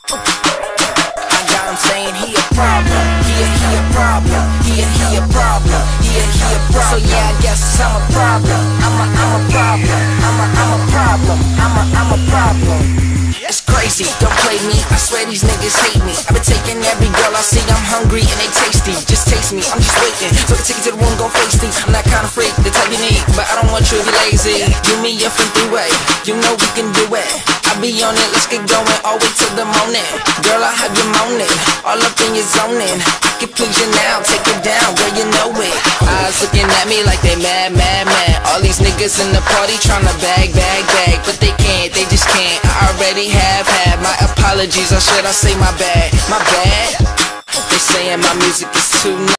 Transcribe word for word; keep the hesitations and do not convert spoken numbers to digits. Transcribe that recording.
I got him saying he a problem. He a, he a problem. He a, he a problem. He a, he a problem. So yeah, I guess I'm a problem. I'm a, I'm a problem. I'm a, I'm a problem. I'm a, I'm a problem. It's crazy, don't play me, I swear these niggas hate me. I've been taking every girl I see, I'm hungry and they tasty. Just taste me, I'm just waiting, so I can take you to the room, go face me. I'm that kind of freak, the type you need, but I don't want you to be lazy. Give me your front three-way, you know we can do it. I be on it, let's get going, all the way till the morning. Girl, I have you moaning, all up in your zoning. I can please you now, take it down, girl, you know it. Eyes looking at me like they mad, mad, mad. All these niggas in the party tryna bag, bag, bag, but they can't, they just can't. I already have had my apologies, or should I say my bad, my bad. They saying my music is too